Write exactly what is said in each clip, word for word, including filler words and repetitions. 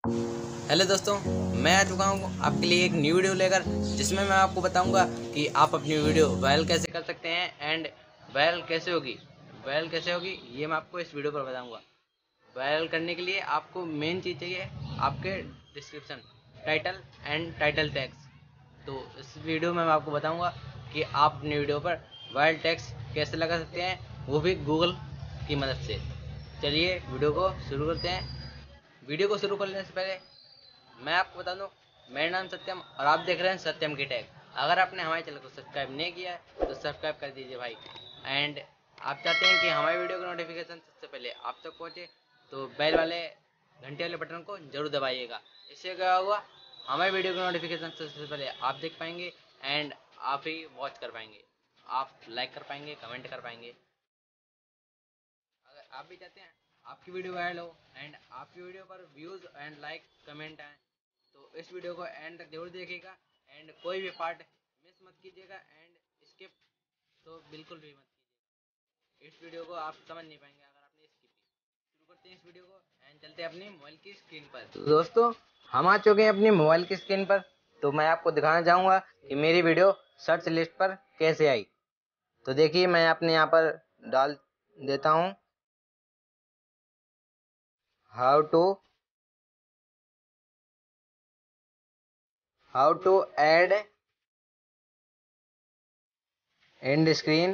Hello दोस्तों, मैं आ चुका हूँ आपके लिए एक न्यू वीडियो लेकर, जिसमें मैं आपको बताऊंगा कि आप अपनी वीडियो वायरल कैसे कर सकते हैं एंड वायरल कैसे होगी वायरल कैसे होगी ये मैं आपको इस वीडियो पर बताऊंगा। वायरल करने के लिए आपको मेन चीज़ चाहिए आपके description, title and title tags. तो इस वीडियो में मैं आपको बताऊंगा कि आप अपनी वीडियो पर वायरल टैग्स कैसे लगा सकते हैं, वो भी गूगल की मदद से। चलिए वीडियो को शुरू करते हैं। वीडियो को शुरू करने से पहले मैं आपको बता दूं, मेरा नाम सत्यम और आप देख रहे हैं सत्यम की टैग। अगर आपने हमारे चैनल को सब्सक्राइब नहीं किया है तो सब्सक्राइब कर दीजिए भाई। एंड आप चाहते हैं कि हमारी वीडियो का नोटिफिकेशन सबसे पहले आप तक पहुंचे तो बेल वाले घंटे वाले बटन को जरूर दबाइएगा। इससे क्या होगा, हमारी वीडियो का नोटिफिकेशन सबसे पहले आप देख पाएंगे एंड आप ही वॉच कर पाएंगे, आप लाइक कर पाएंगे, कमेंट कर पाएंगे। अगर आप भी चाहते हैं आपकी वीडियो वायरल हो एंड आपकी वीडियो पर व्यूज़ एंड लाइक कमेंट आए तो इस वीडियो को एंड तक जरूर देखिएगा एंड कोई भी पार्ट मिस मत कीजिएगा एंड स्किप तो बिल्कुल भी मत कीजिएगा। इस वीडियो को आप समझ नहीं पाएंगे अगर आपने स्किप की। शुरू करते हैं इस वीडियो को एंड चलते हैं अपनी मोबाइल की स्क्रीन पर। तो दोस्तों, हम आ चुके हैं अपनी मोबाइल की स्क्रीन पर। तो मैं आपको दिखाना चाहूँगा कि मेरी वीडियो सर्च लिस्ट पर कैसे आई। तो देखिए, मैं अपने यहाँ पर डाल देता हूँ how to how to add end screen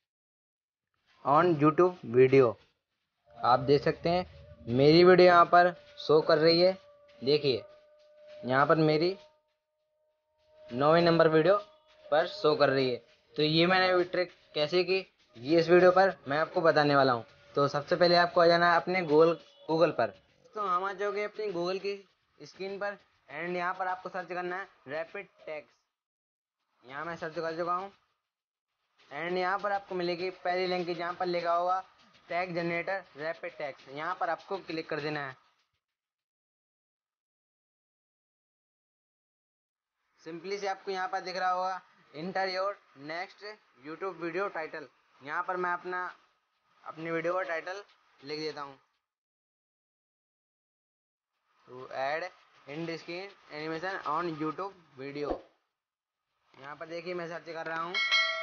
on YouTube video. आप देख सकते हैं मेरी वीडियो यहाँ पर शो कर रही है। देखिए यहाँ पर मेरी नौवीं नंबर वीडियो पर शो कर रही है। तो ये मैंने भी ट्रिक कैसे की, ये इस वीडियो पर मैं आपको बताने वाला हूँ। तो सबसे पहले आपको आ जाना है अपने गूगल गूगल पर। तो हम आ जाओगे अपनी गूगल की स्क्रीन पर एंड यहाँ पर आपको सर्च करना है रैपिड टैग्स। यहाँ मैं सर्च कर चुका हूँ एंड यहाँ पर आपको मिलेगी पहली लिंक जहाँ पर लिखा होगा टैग जनरेटर रैपिड टैग्स। यहाँ पर आपको क्लिक कर देना है। सिंपली से आपको यहाँ पर दिख रहा होगा enter your next YouTube video title. यहाँ पर मैं अपना अपनी वीडियो का टाइटल लिख देता हूँ, to add end screen animation on YouTube video. यहाँ पर देखिए मैं सर्च कर रहा हूँ।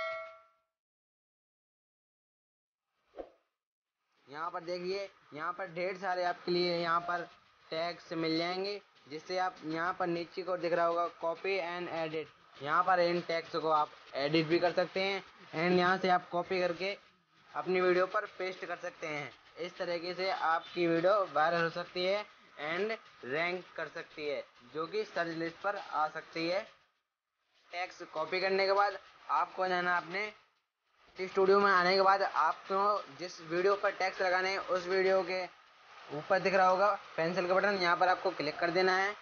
यहाँ पर देखिए, यहाँ पर ढेर सारे आपके लिए यहाँ पर टैग्स मिल जाएंगे, जिससे आप यहाँ पर नीचे को दिख रहा होगा कॉपी एंड एडिट। यहाँ पर इन टैग्स को आप एडिट भी कर सकते हैं एंड यहाँ से आप कॉपी करके अपनी वीडियो पर पेस्ट कर सकते हैं। इस तरीके से आपकी वीडियो वायरल हो सकती है एंड रैंक कर सकती है, जो कि सर्च लिस्ट पर आ सकती है। टैग्स कॉपी करने के बाद आपको जाना अपने स्टूडियो में। आने के बाद आपको जिस वीडियो पर टैक्स लगाने हैं उस वीडियो के ऊपर दिख रहा होगा पेंसिल का बटन, यहाँ पर आपको क्लिक कर देना है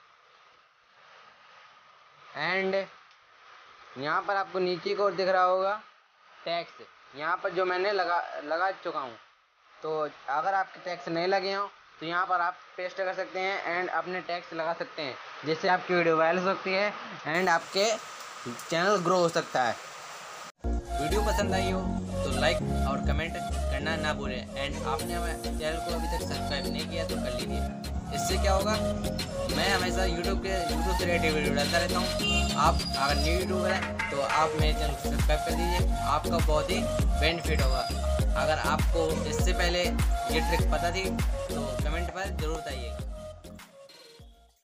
एंड यहाँ पर आपको नीचे को दिख रहा होगा टैक्स। यहाँ पर जो मैंने लगा लगा चुका हूँ। तो अगर आपके टैक्स नहीं लगे हों तो यहाँ पर आप पेस्ट कर सकते हैं एंड अपने टैक्स लगा सकते हैं, जिससे आपकी वीडियो वायरल हो सकती है एंड आपके चैनल ग्रो हो सकता है। वीडियो पसंद आई हो तो लाइक और कमेंट करना ना भूलें एंड आपने हमारे चैनल को अभी तक सब्सक्राइब नहीं किया तो कर लीजिए। इससे क्या होगा, मैं हमेशा यूट्यूब के यूट्यूब से रिलेटेड वीडियो डालता रहता हूँ। आप अगर न्यू यूट्यूबर हैं तो आप मेरे चैनल को सब्सक्राइब कर दीजिए, आपका बहुत ही बेनिफिट होगा। अगर आपको इससे पहले ये ट्रिक पता थी तो कमेंट पर ज़रूर बताइए।